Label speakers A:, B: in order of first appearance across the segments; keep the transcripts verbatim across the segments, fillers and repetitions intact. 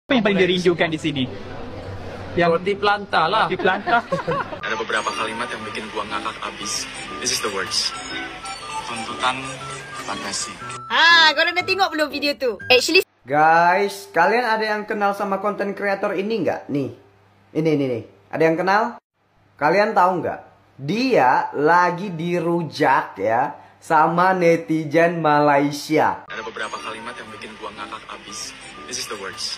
A: Apa yang paling dirindukan di sini?
B: Yang roti planta lah.
A: Roti planta.
C: Ada beberapa kalimat yang bikin gua ngakak abis. This is the words. Tuntutan bagasi.
D: Ah, korang dah tengok belum video tu? Actually,
E: guys, kalian ada yang kenal sama konten kreator ini nggak? Nih, ini, ini, nih. Ada yang kenal? Kalian tahu nggak? Dia lagi dirujak ya sama netizen Malaysia.
C: Ada beberapa kalimat yang bikin gua ngakak abis. This is the words.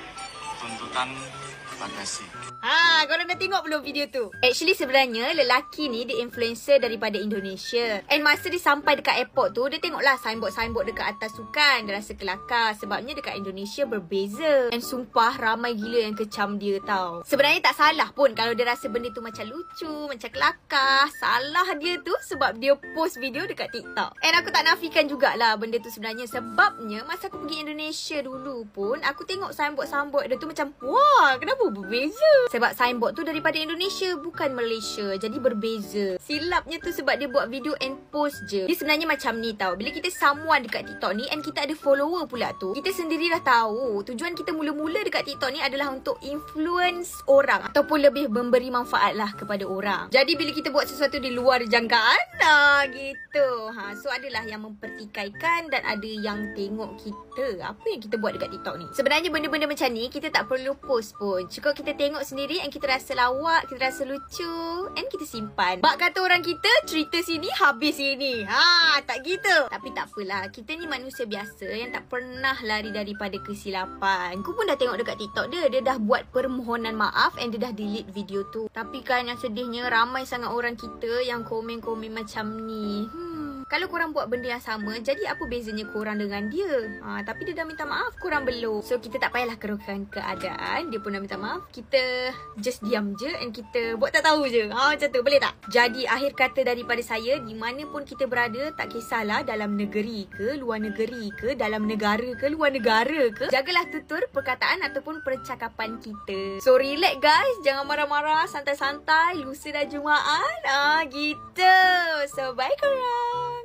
C: Tuntutan bagasi.
D: ha, korang dah tengok belum video tu? Actually sebenarnya lelaki ni dia influencer daripada Indonesia. And masa dia sampai dekat airport tu, dia tengoklah signboard-signboard dekat atas tu kan. Dia rasa kelakar sebabnya dekat Indonesia berbeza. And sumpah ramai gila yang kecam dia tau. Sebenarnya tak salah pun kalau dia rasa benda tu macam lucu, macam kelakar. Salah dia tu sebab dia post video dekat TikTok. And aku tak nafikan jugalah benda tu sebenarnya. Sebabnya masa aku pergi Indonesia dulu pun, aku tengok signboard-signboard dia tu macam, wah, kenapa berbeza? Sebab signboard tu daripada Indonesia, bukan Malaysia. Jadi berbeza. Silapnya tu sebab dia buat video and post je. Dia sebenarnya macam ni tau. Bila kita someone dekat TikTok ni and kita ada follower pula tu, kita sendiri dah tahu tujuan kita mula-mula dekat TikTok ni adalah untuk influence orang ataupun lebih memberi manfaat lah kepada orang. Jadi bila kita buat sesuatu di luar jangkaan, nah gitu. Ha, so adalah yang mempertikaikan dan ada yang tengok kita. Apa yang kita buat dekat TikTok ni? Sebenarnya benda-benda macam ni kita tak perlu post pun. Cukup kita tengok sendiri and kita rasa lawak, kita rasa lucu and kita simpan. Bak kata orang kita, cerita sini habis sini. Ha, tak gitu. Tapi tak apalah, kita ni manusia biasa yang tak pernah lari daripada kesilapan. Aku pun dah tengok dekat TikTok dia, dia dah buat permohonan maaf and dia dah delete video tu. Tapi kan yang sedihnya ramai sangat orang kita yang komen-komen macam ni. Hmm Kalau korang buat benda yang sama, jadi apa bezanya korang dengan dia? Ha, tapi dia dah minta maaf, korang belum. So kita tak payahlah keruhkan keadaan. Dia pun dah minta maaf, kita just diam je and kita buat tak tahu je. Ha, macam tu, boleh tak? Jadi akhir kata daripada saya, di mana pun kita berada, tak kisahlah dalam negeri ke, luar negeri ke, dalam negara ke, luar negara ke, jagalah tutur perkataan ataupun percakapan kita. So relax guys, jangan marah-marah, santai-santai, lusa dah Jumaat. Ah, gitu. So bye korang.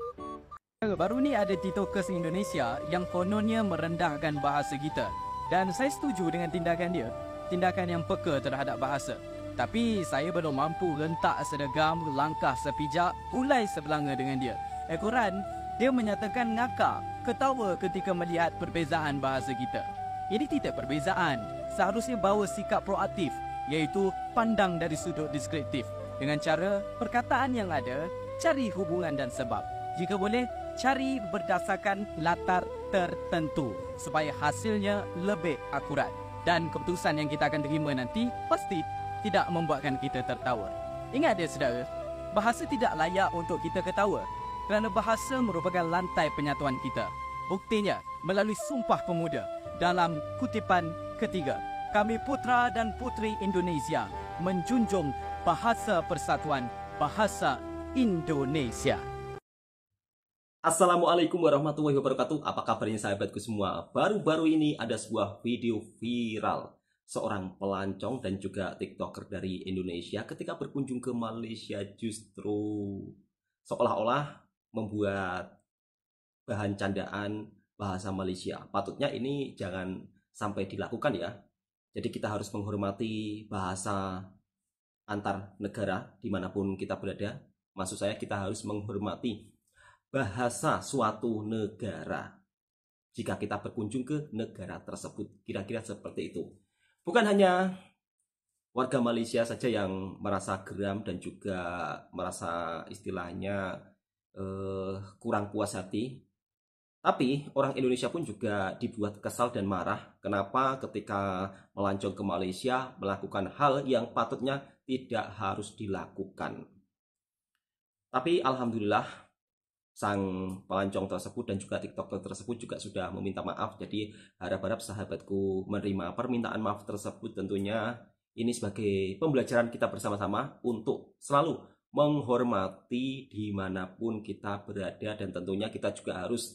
A: Baru ni ada TikTokers Indonesia yang kononnya merendahkan bahasa kita. Dan saya setuju dengan tindakan dia. Tindakan yang peka terhadap bahasa. Tapi saya belum mampu rentak sedegam, langkah sepijak, ulai sebelanga dengan dia. Ekoran, dia menyatakan ngakak, ketawa ketika melihat perbezaan bahasa kita. Ini tidak perbezaan. Seharusnya bawa sikap proaktif, iaitu pandang dari sudut deskriptif. Dengan cara perkataan yang ada, cari hubungan dan sebab. Jika boleh, cari berdasarkan latar tertentu supaya hasilnya lebih akurat. Dan keputusan yang kita akan terima nanti pasti tidak membuatkan kita tertawa. Ingat dia saudara, bahasa tidak layak untuk kita ketawa kerana bahasa merupakan lantai penyatuan kita. Buktinya melalui Sumpah Pemuda dalam kutipan ketiga. Kami putra dan puteri Indonesia menjunjung bahasa persatuan, bahasa Indonesia.
B: Assalamualaikum warahmatullahi wabarakatuh. Apa kabarnya sahabatku semua? Baru-baru ini ada sebuah video viral seorang pelancong dan juga TikToker dari Indonesia ketika berkunjung ke Malaysia justru seolah-olah membuat bahan candaan bahasa Malaysia. Patutnya ini jangan sampai dilakukan ya. Jadi kita harus menghormati bahasa antar negara dimanapun kita berada. Maksud saya kita harus menghormati bahasa suatu negara jika kita berkunjung ke negara tersebut. Kira-kira seperti itu. Bukan hanya warga Malaysia saja yang merasa geram dan juga merasa istilahnya eh, kurang puas hati, tapi orang Indonesia pun juga dibuat kesal dan marah. Kenapa ketika melancong ke Malaysia melakukan hal yang patutnya tidak harus dilakukan. Tapi alhamdulillah sang pelancong tersebut dan juga TikToker tersebut juga sudah meminta maaf. Jadi harap-harap sahabatku menerima permintaan maaf tersebut. Tentunya ini sebagai pembelajaran kita bersama-sama untuk selalu menghormati dimanapun kita berada. Dan tentunya kita juga harus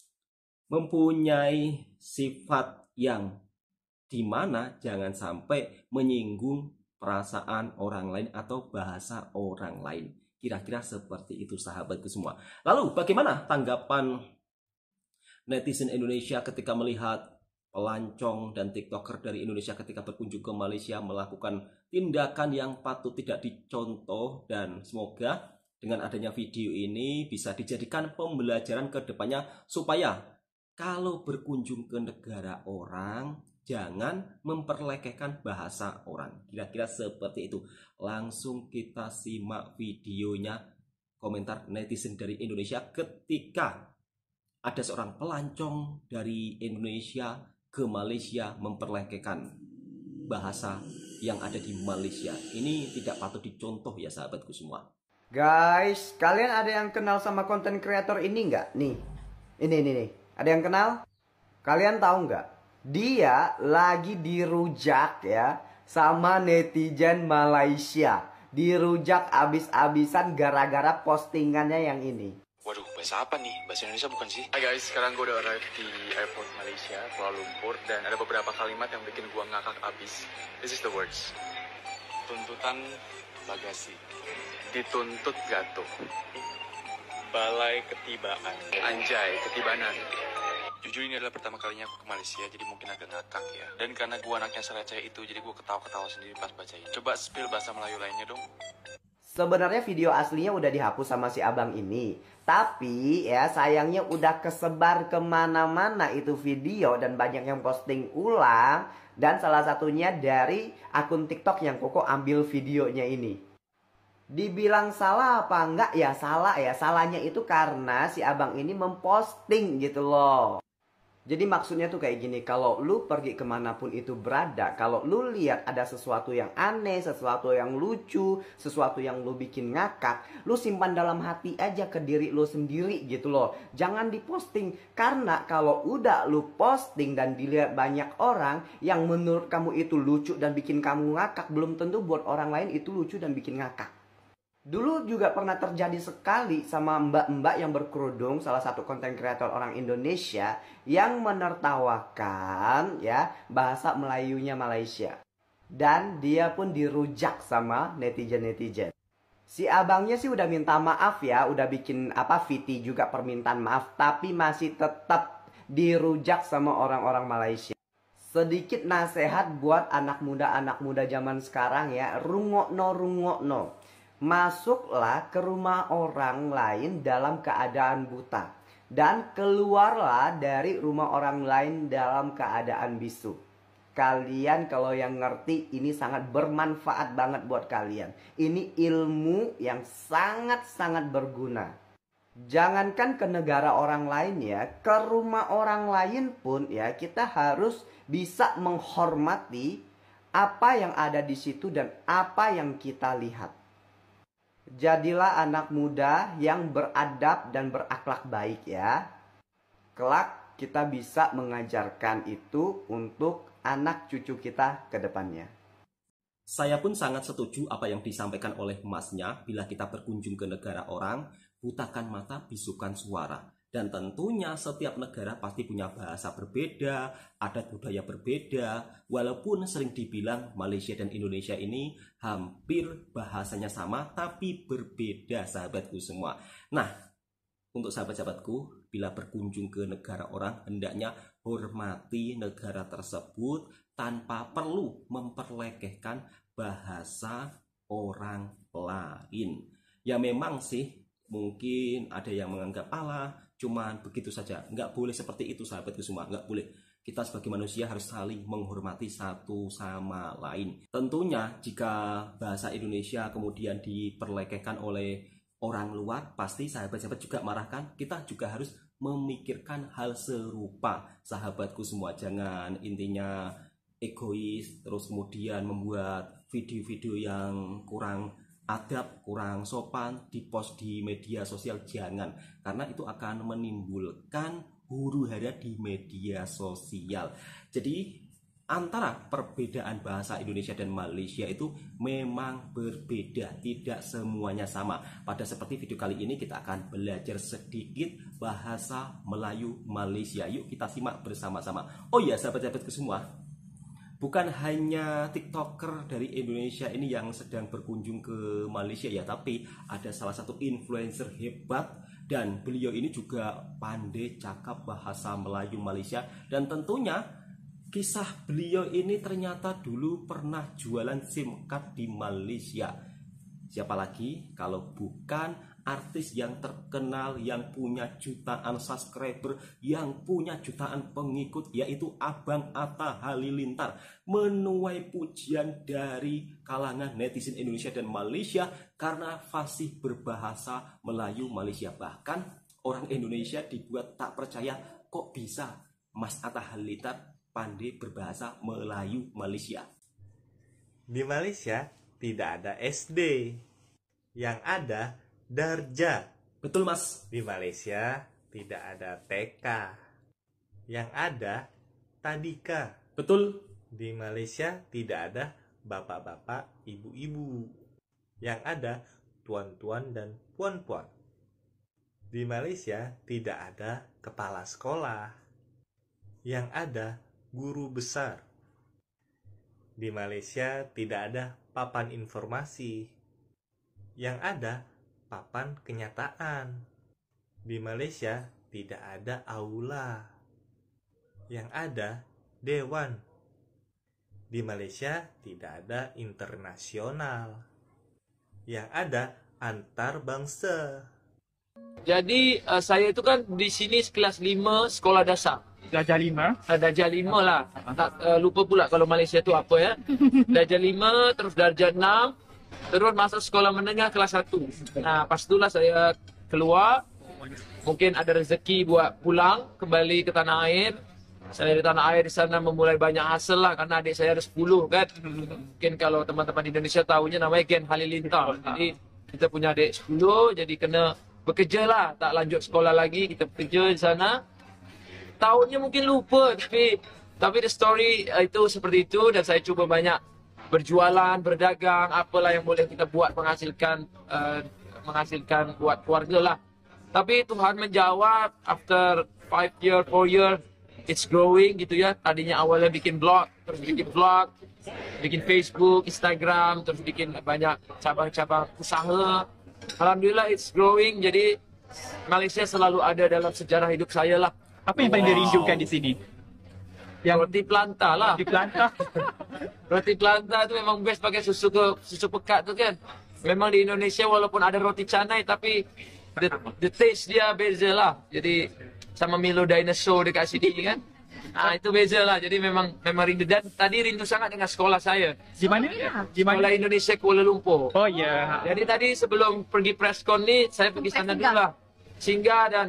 B: mempunyai sifat yang dimana jangan sampai menyinggung perasaan orang lain atau bahasa orang lain. Kira-kira seperti itu sahabatku semua. Lalu bagaimana tanggapan netizen Indonesia ketika melihat pelancong dan TikToker dari Indonesia ketika berkunjung ke Malaysia melakukan tindakan yang patut tidak dicontoh, dan semoga dengan adanya video ini bisa dijadikan pembelajaran ke depannya supaya kalau berkunjung ke negara orang jangan memperlekehkan bahasa orang. Kira-kira seperti itu. Langsung kita simak videonya, komentar netizen dari Indonesia ketika ada seorang pelancong dari Indonesia ke Malaysia memperlekehkan bahasa yang ada di Malaysia. Ini tidak patut dicontoh ya sahabatku semua.
E: Guys, kalian ada yang kenal sama konten kreator ini nggak? Nih, ini, ini, nih. Ada yang kenal? Kalian tahu nggak? Dia lagi dirujak ya sama netizen Malaysia. Dirujak abis-abisan gara-gara postingannya yang ini.
C: Waduh, bahasa apa nih? Bahasa Indonesia bukan sih? Hai guys, sekarang gue udah arrive di airport Malaysia, Kuala Lumpur, dan ada beberapa kalimat yang bikin gue ngakak abis. This is the words. Tuntutan bagasi. Dituntut jatuh. Balai ketibaan. Anjay, ketibanan. Jujur ini adalah pertama kalinya aku ke Malaysia, jadi mungkin agak ngakak ya. Dan karena gue anaknya sereceh itu, jadi gue ketawa-ketawa sendiri pas bacain. Coba spill bahasa Melayu lainnya dong.
E: Sebenarnya video aslinya udah dihapus sama si abang ini. Tapi ya sayangnya udah kesebar kemana-mana itu video dan banyak yang posting ulang. Dan salah satunya dari akun TikTok yang Koko ambil videonya ini. Dibilang salah apa enggak ya? Salah ya. Salahnya itu karena si abang ini memposting gitu loh. Jadi maksudnya tuh kayak gini, kalau lu pergi kemanapun itu berada, kalau lu lihat ada sesuatu yang aneh, sesuatu yang lucu, sesuatu yang lu bikin ngakak, lu simpan dalam hati aja ke diri lu sendiri gitu loh. Jangan diposting, karena kalau udah lu posting dan dilihat banyak orang yang menurut kamu itu lucu dan bikin kamu ngakak, belum tentu buat orang lain itu lucu dan bikin ngakak. Dulu juga pernah terjadi sekali sama mbak-mbak yang berkerudung, salah satu konten kreator orang Indonesia yang menertawakan ya bahasa Melayunya Malaysia. Dan dia pun dirujak sama netizen-netizen. Si abangnya sih udah minta maaf ya, udah bikin apa V T juga permintaan maaf, tapi masih tetap dirujak sama orang-orang Malaysia. Sedikit nasihat buat anak muda-anak muda zaman sekarang ya, rungokno rungokno. Masuklah ke rumah orang lain dalam keadaan buta. Dan keluarlah dari rumah orang lain dalam keadaan bisu. Kalian kalau yang ngerti ini sangat bermanfaat banget buat kalian. Ini ilmu yang sangat-sangat berguna. Jangankan ke negara orang lain ya, ke rumah orang lain pun ya kita harus bisa menghormati apa yang ada di situ dan apa yang kita lihat. Jadilah anak muda yang beradab dan berakhlak baik ya. Kelak kita bisa mengajarkan itu untuk anak cucu kita ke depannya.
B: Saya pun sangat setuju apa yang disampaikan oleh masnya. Bila kita berkunjung ke negara orang, butakan mata, bisukan suara. Dan tentunya setiap negara pasti punya bahasa berbeda, adat budaya berbeda. Walaupun sering dibilang Malaysia dan Indonesia ini hampir bahasanya sama, tapi berbeda sahabatku semua. Nah, untuk sahabat-sahabatku, bila berkunjung ke negara orang, hendaknya hormati negara tersebut tanpa perlu memperlekehkan bahasa orang lain. Ya memang sih, mungkin ada yang menganggap Allah cuman begitu saja. Nggak boleh seperti itu sahabatku semua, nggak boleh. Kita sebagai manusia harus saling menghormati satu sama lain. Tentunya jika bahasa Indonesia kemudian diperlekehkan oleh orang luar, pasti sahabat-sahabat juga marahkan. Kita juga harus memikirkan hal serupa sahabatku semua. Jangan intinya egois terus kemudian membuat video-video yang kurang adab, kurang sopan dipost di media sosial. Jangan, karena itu akan menimbulkan huru hara di media sosial. Jadi antara perbedaan bahasa Indonesia dan Malaysia itu memang berbeda, tidak semuanya sama. Pada seperti video kali ini kita akan belajar sedikit bahasa Melayu Malaysia. Yuk kita simak bersama-sama. Oh ya sahabat-sahabatku semua, bukan hanya TikToker dari Indonesia ini yang sedang berkunjung ke Malaysia ya, tapi ada salah satu influencer hebat dan beliau ini juga pandai cakap bahasa Melayu Malaysia. Dan tentunya Kisah beliau ini ternyata dulu pernah jualan SIM card di Malaysia. Siapa lagi kalau bukan artis yang terkenal, yang punya jutaan subscriber, yang punya jutaan pengikut, yaitu Abang Atta Halilintar. Menuai pujian dari kalangan netizen Indonesia dan Malaysia karena fasih berbahasa Melayu Malaysia. Bahkan orang Indonesia dibuat tak percaya, kok bisa Mas Atta Halilintar pandai berbahasa Melayu Malaysia.
F: Di Malaysia tidak ada S D, yang ada Darjah.
B: Betul, Mas.
F: Di Malaysia tidak ada T K, yang ada Tadika.
B: Betul.
F: Di Malaysia tidak ada bapak-bapak, ibu-ibu, yang ada tuan-tuan dan puan-puan. Di Malaysia tidak ada kepala sekolah, yang ada guru besar. Di Malaysia tidak ada papan informasi, yang ada papan kenyataan. Di Malaysia tidak ada aula, yang ada dewan. Di Malaysia tidak ada internasional, yang ada antar bangsa.
G: Jadi uh, saya itu kan di sini kelas lima sekolah dasar.
H: Darjah lima.
G: Uh, darjah lima lah. Tak uh, lupa pula kalau Malaysia tu apa ya. Darjah lima, terus darjah enam, terus masuk sekolah menengah kelas satu. Nah, pas itulah saya keluar. Mungkin ada rezeki buat pulang kembali ke tanah air. Saya di tanah air di sana memulai banyak hasil lah karena adik saya ada sepuluh kan. Mungkin kalau teman-teman Indonesia tahunya namanya Gen Halilintar. Jadi kita punya adik sepuluh, jadi kena bekerja lah, tak lanjut sekolah lagi, kita bekerja di sana. Tahunnya mungkin lupa, tapi tapi the story uh, itu seperti itu dan saya cuba banyak berjualan, berdagang, apalah yang boleh kita buat menghasilkan uh, menghasilkan buat keluarga lah. Tapi Tuhan menjawab after five year, four year, it's growing gitu ya. Tadinya awalnya bikin blog, terus bikin vlog, bikin Facebook, Instagram, terus bikin banyak cabang-cabang usaha. Alhamdulillah it's growing. Jadi Malaysia selalu ada dalam sejarah hidup saya lah.
H: Apa yang paling dirindukan di sini?
G: Yang roti planta lah.
H: Di Kelantan.
G: Roti planta tu memang best pakai susu ke susu pekat tu kan. Memang di Indonesia walaupun ada roti canai tapi the, the taste dia beza lah. Jadi sama Milo Dinosaur dekat sini kan. Ah itu beza lah. Jadi memang memang rindu dan tadi rindu sangat dengan sekolah saya.
H: Di mana? Di mana?
G: Sekolah Indonesia Kuala Lumpur.
H: Oh ya. Yeah.
G: Jadi tadi sebelum pergi press con ni saya pergi sana dulu lah. Singgah dan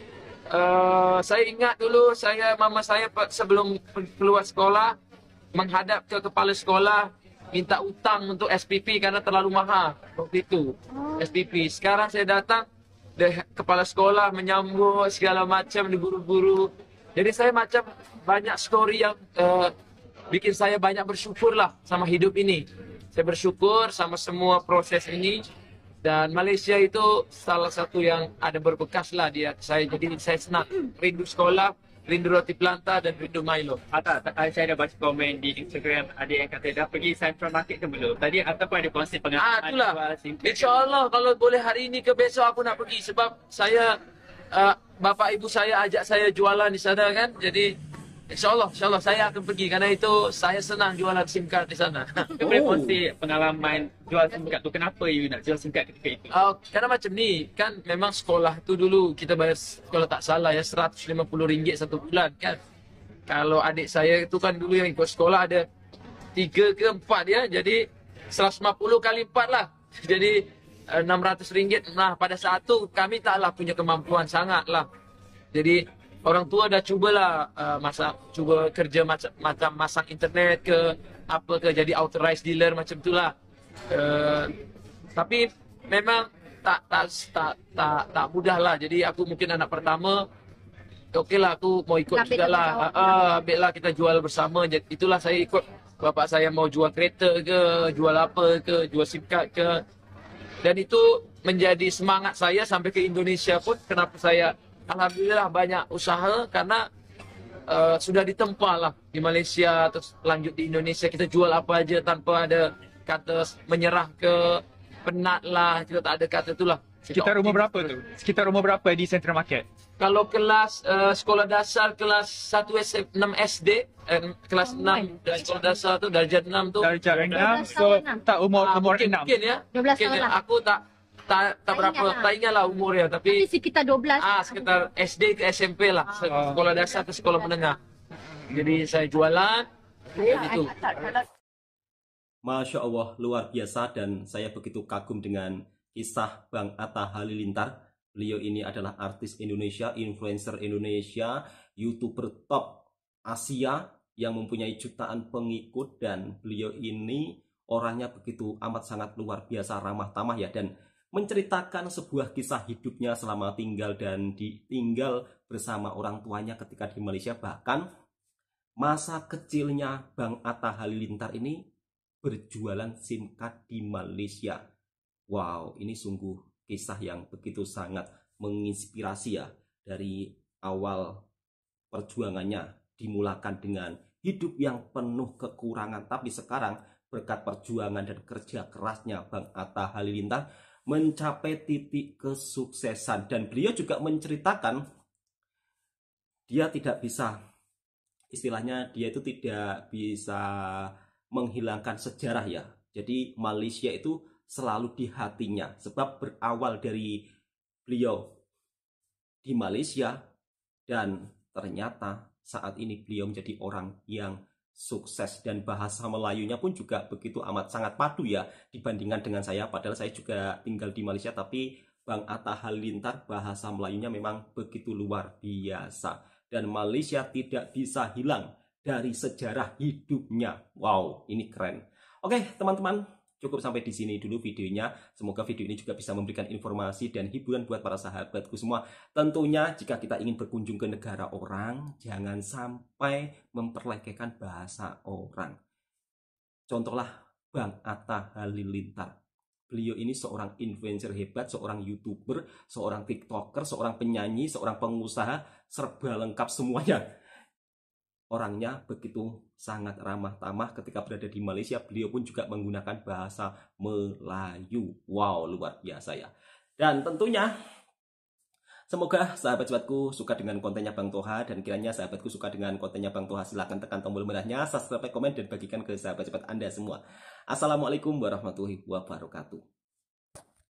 G: uh, saya ingat dulu saya mama saya sebelum keluar sekolah menghadap ke kepala sekolah minta utang untuk S P P karena terlalu mahal waktu itu. S P P. Sekarang saya datang deh kepala sekolah menyambut segala macam di guru-guru. Jadi saya macam banyak story yang uh, bikin saya banyak bersyukur lah sama hidup ini. Saya bersyukur sama semua proses ini. Dan Malaysia itu salah satu yang ada berbekas lah dia saya. Jadi saya senang rindu sekolah, rindu roti planta dan rindu Milo.
H: Atta, saya dah baca komen di Instagram ada yang kata dah pergi Central Market ke belum? Tadi Atta pun ada konsep pengalaman.
G: Ah, itulah. InsyaAllah kalau boleh hari ini ke besok aku nak pergi sebab saya uh, bapa ibu saya ajak saya jualan di sana kan. Jadi InsyaAllah, insyaAllah saya akan pergi karena itu saya senang jualan SIM card di sana.
H: Kau boleh kongsi pengalaman jual SIM card tu, kenapa you nak jual SIM card ketika itu?
G: Uh, karena macam ni, kan memang sekolah tu dulu kita bayar, kalau tak salah ya, seratus lima puluh ringgit satu bulan kan. Kalau adik saya itu kan dulu yang ikut sekolah ada tiga ke empat ya, jadi seratus lima puluh kali empat lah. Jadi uh, enam ratus ringgit. Nah pada saat tu kami taklah punya kemampuan sangat lah. Jadi orang tua dah cubalah uh, masak, cuba kerja macam macam masang internet ke apa ke jadi authorized dealer macam itulah. Uh, tapi memang tak tak tak tak tak mudah lah. Jadi aku mungkin anak pertama. Okeylah aku mau ikut jugalah. Ah uh, ambillah kita jual bersama. Jadi itulah saya ikut bapak saya mau jual kereta ke, jual apa ke, jual SIM card ke. Dan itu menjadi semangat saya sampai ke Indonesia pun kenapa saya alhamdulillah banyak usaha karena uh, sudah ditempa lah di Malaysia terus lanjut di Indonesia kita jual apa aja tanpa ada kata menyerah ke penat lah kita tak ada kata itulah
H: Sekitar umur berapa tu? Sekitar umur berapa di Central Market?
G: Kalau kelas uh, sekolah dasar kelas satu S M, enam S D, eh, kelas enam dan sekolah dasar tu darjah enam tu.
H: Darjah enam, so tak umur
G: Ah,
H: umur
G: mungkin,
H: enam.
G: mungkin ya.
I: dua belas
G: Mungkin
I: tahun
G: ya.
I: lah.
G: Aku tak tak tak berapa
I: ingat lah.
G: tak ingat lah umurnya tapi
I: Tapi sekitar dua belas.
G: ah sekitar S D ke S M P lah,
H: Oh.
G: sekolah dasar ke sekolah menengah. Jadi saya jualan gitu.
B: Masya Allah, luar biasa, dan saya begitu kagum dengan kisah Bang Atta Halilintar. Beliau ini adalah artis Indonesia, influencer Indonesia, YouTuber top Asia yang mempunyai jutaan pengikut, dan beliau ini orangnya begitu amat sangat luar biasa, ramah tamah ya, dan menceritakan sebuah kisah hidupnya selama tinggal dan ditinggal bersama orang tuanya ketika di Malaysia. Bahkan masa kecilnya Bang Atta Halilintar ini berjualan SIM card di Malaysia. Wow, ini sungguh kisah yang begitu sangat menginspirasi ya. Dari awal perjuangannya dimulakan dengan hidup yang penuh kekurangan, tapi sekarang berkat perjuangan dan kerja kerasnya Bang Atta Halilintar mencapai titik kesuksesan. Dan beliau juga menceritakan dia tidak bisa, istilahnya dia itu tidak bisa menghilangkan sejarah ya. Jadi Malaysia itu selalu di hatinya, sebab berawal dari beliau di Malaysia dan ternyata saat ini beliau menjadi orang yang sukses, dan bahasa Melayunya pun juga begitu amat sangat padu ya dibandingkan dengan saya, padahal saya juga tinggal di Malaysia, tapi Bang Atta Halilintar bahasa Melayunya memang begitu luar biasa, dan Malaysia tidak bisa hilang dari sejarah hidupnya. Wow, ini keren. Oke teman-teman, cukup sampai di sini dulu videonya. Semoga video ini juga bisa memberikan informasi dan hiburan buat para sahabatku semua. Tentunya jika kita ingin berkunjung ke negara orang, jangan sampai memperlekehkan bahasa orang. Contohlah Bang Atta Halilintar. Beliau ini seorang influencer hebat, seorang YouTuber, seorang TikToker, seorang penyanyi, seorang pengusaha, serba lengkap semuanya. Orangnya begitu sangat ramah tamah. Ketika berada di Malaysia, beliau pun juga menggunakan bahasa Melayu. Wow, luar biasa ya. Dan tentunya semoga sahabat-sahabatku suka dengan kontennya Bang Toha, dan kiranya sahabatku suka dengan kontennya Bang Toha, silahkan tekan tombol merahnya, subscribe, komen, dan bagikan ke sahabat-sahabat Anda semua. Assalamualaikum warahmatullahi wabarakatuh.